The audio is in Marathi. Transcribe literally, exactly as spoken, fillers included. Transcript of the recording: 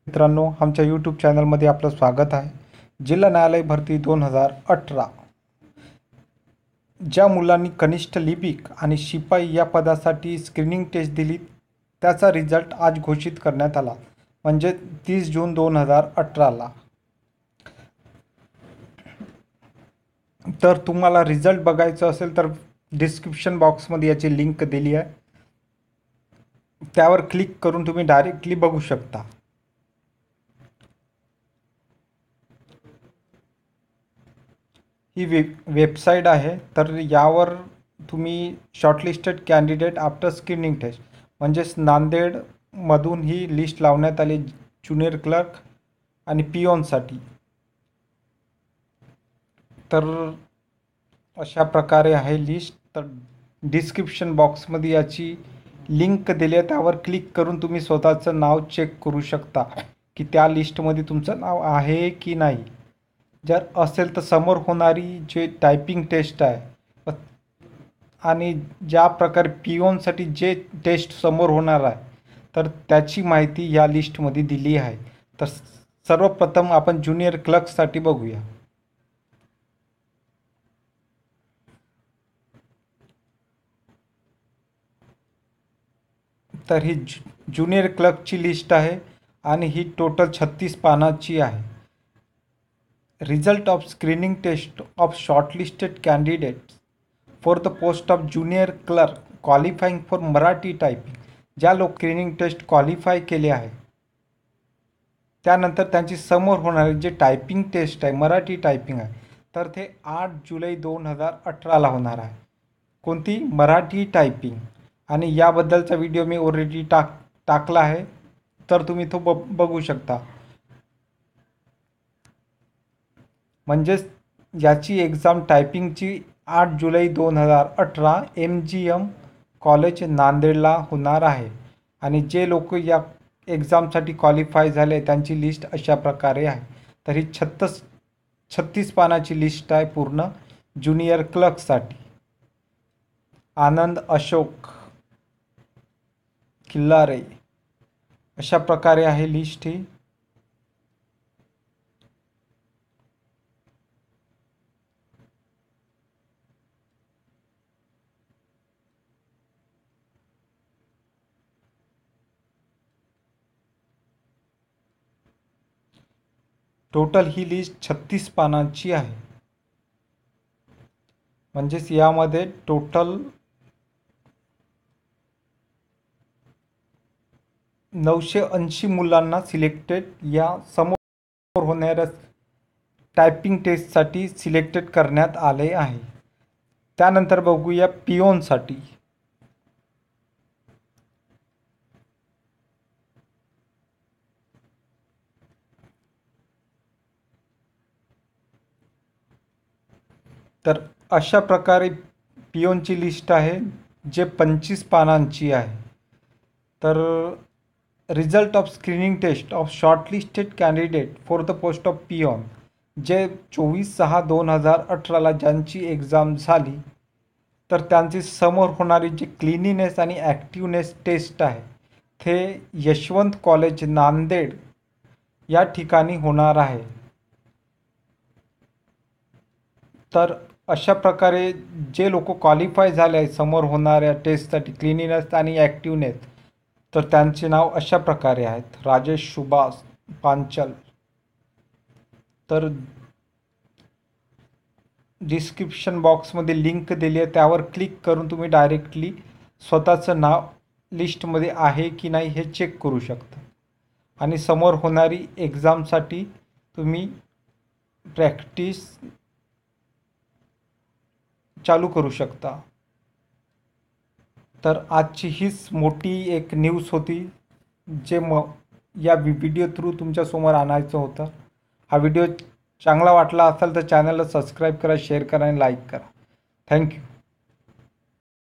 मित्रांनो, आमच्या यूट्यूब चॅनलमध्ये आपलं स्वागत आहे. जिल्हा न्यायालय भरती दोन हजार अठरा. ज्या मुलांनी कनिष्ठ लिपिक आणि शिपाई या पदासाठी स्क्रीनिंग टेस्ट दिली त्याचा रिझल्ट आज घोषित करण्यात आला, म्हणजे तीस जून दोन हजार अठराला. तर तुम्हाला रिझल्ट बघायचं असेल तर डिस्क्रिप्शन बॉक्समध्ये याची लिंक दिली आहे, त्यावर क्लिक करून तुम्ही डायरेक्टली बघू शकता. ही वेब वेबसाईट आहे. तर यावर तुम्ही shortlisted candidate after screening test, म्हणजेच नांदेडमधून ही लिस्ट लावण्यात आली ज्युनियर क्लर्क आणि पिओनसाठी. तर अशा प्रकारे आहे लिस्ट. तर डिस्क्रिप्शन बॉक्समध्ये याची लिंक दिली आहे, त्यावर क्लिक करून तुम्ही स्वतःचं नाव चेक करू शकता की त्या लिस्टमध्ये तुमचं नाव आहे की नाही. जर असेल तर समोर होणारी जे टायपिंग टेस्ट आहे आणि ज्या प्रकारे पिओनसाठी जे टेस्ट समोर होणार आहे तर त्याची माहिती या लिस्टमध्ये दिली आहे. तर सर्वप्रथम आपण ज्युनियर क्लर्कसाठी बघूया. तर ही ज्युनियर क्लर्कची लिस्ट आहे आणि ही टोटल छत्तीस पानाची आहे. Result of screening test of shortlisted candidates for the post of junior clerk qualifying for Marathi typing. ज्या लोक स्क्रीनिंग टेस्ट क्वालिफाय केले आहे त्यानंतर त्यांची समोर होणारी जे टायपिंग टेस्ट आहे मराठी टायपिंग आहे तर ते आठ जुलै दोन हजार अठराला होणार आहे. कोणती? मराठी टायपिंग. आणि याबद्दलचा व्हिडिओ मी ऑलरेडी टाक टाकला आहे, तर तुम्ही तो ब बघू शकता. म्हणजेच याची एक्झाम टायपिंगची आठ जुलै दोन हजार अठरा एम जी एम कॉलेज नांदेडला होणार आहे. आणि जे लोक या एक्झामसाठी क्वालिफाय झाले त्यांची लिस्ट अशा प्रकारे आहे. तर ही छत्तीस छत्तीस पानाची लिस्ट आहे पूर्ण ज्युनियर क्लर्कसाठी. आनंद अशोक किल्लारे अशा प्रकारे आहे लिस्ट ही. टोटल ही लिस्ट छत्तीस पानांची आहे. म्हणजेच यामध्ये टोटल नऊशे ऐंशी मुलांना सिलेक्टेड या समोर होणाऱ्या टायपिंग टेस्टसाठी सिलेक्टेड करण्यात आले आहे. त्यानंतर बघूया पिओनसाठी. तर अशा प्रकारे पिओनची लिस्ट आहे जे पंचवीस पानांची आहे. तर result of screening test of shortlisted candidate for the post of peon, जे चोवीस सहा दोन हजार अठराला ज्यांची एक्झाम झाली तर त्यांची समोर होणारी जी क्लिनिनेस आणि ॲक्टिवनेस टेस्ट आहे ते यशवंत कॉलेज नांदेड या ठिकाणी होणार आहे. तर अशा प्रकारे जे लोक क्वालिफाय झाले आहेत समोर होणाऱ्या टेस्टसाठी क्लिनिनेस आणि ॲक्टिवनेस, तर त्यांचे नाव अशा प्रकारे आहेत. राजेश सुभाष पांचल. तर डिस्क्रिप्शन बॉक्समध्ये लिंक दिली आहे, त्यावर क्लिक करून तुम्ही डायरेक्टली स्वतःचं नाव लिस्टमध्ये आहे की नाही हे चेक करू शकता. आणि समोर होणारी एक्झामसाठी तुम्ही प्रॅक्टिस चालू करू शकता. तर आजची हीच मोठी एक न्यूज होती जे म या व्हिडिओ थ्रू तुमच्यासमोर आणायचं होतं. हा व्हिडिओ चांगला वाटला असेल तर चॅनलला सबस्क्राईब करा, शेअर करा आणि लाईक करा. थँक्यू.